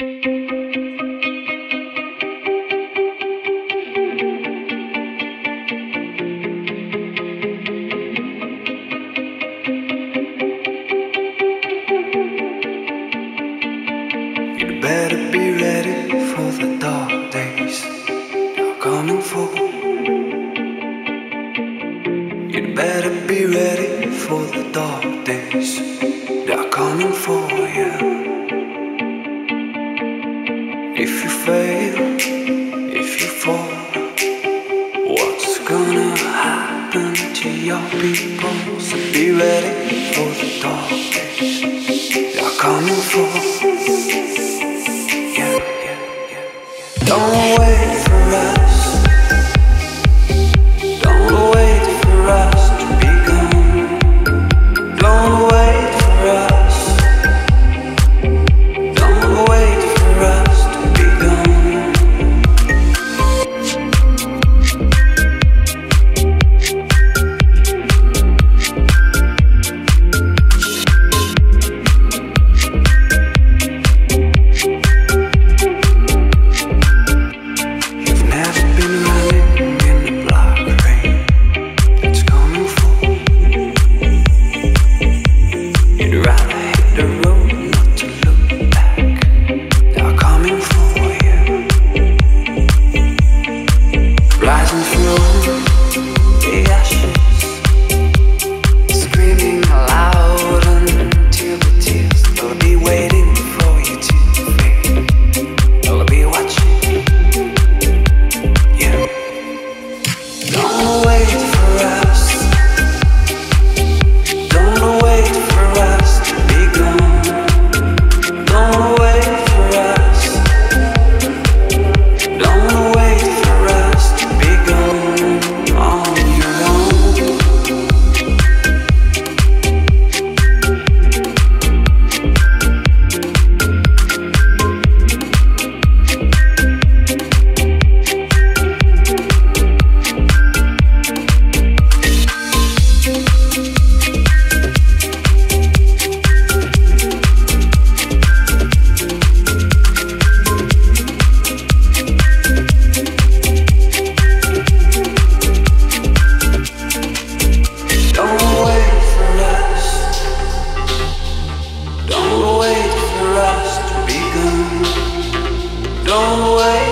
You'd better be ready for the dark days you're coming for. You'd better be ready for the dark days they're coming for you. If you fail, if you fall, what's gonna happen to your people? So be ready for the dark days they're coming for. Don't wait for us. Don't wait for us to be gone. Don't wait for us. Don't wait for us to be gone. Don't wait